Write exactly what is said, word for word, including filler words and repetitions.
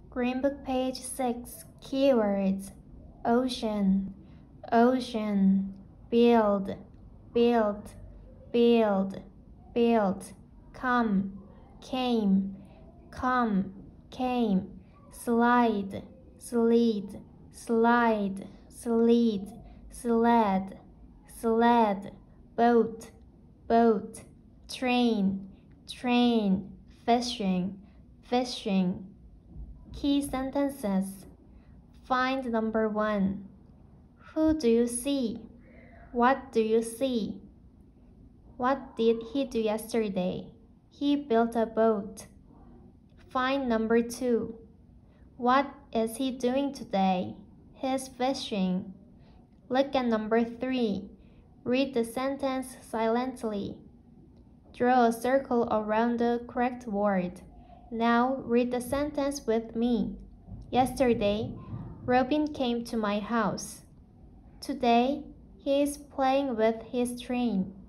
Green Book page six. Keywords. Ocean, ocean. Build, build, build, build. Come, came, come, came. Slide, slid, slide, slid. Sled, sled. Boat, boat. Train, train. Fishing, fishing. Key sentences. Find number one. Who do you see? What do you see? What did he do yesterday? He built a boat. Find number two. What is he doing today? He's fishing. Look at number three. Read the sentence silently. Draw a circle around the correct word. Now read the sentence with me. Yesterday, Robin came to my house. Today, he is playing with his train.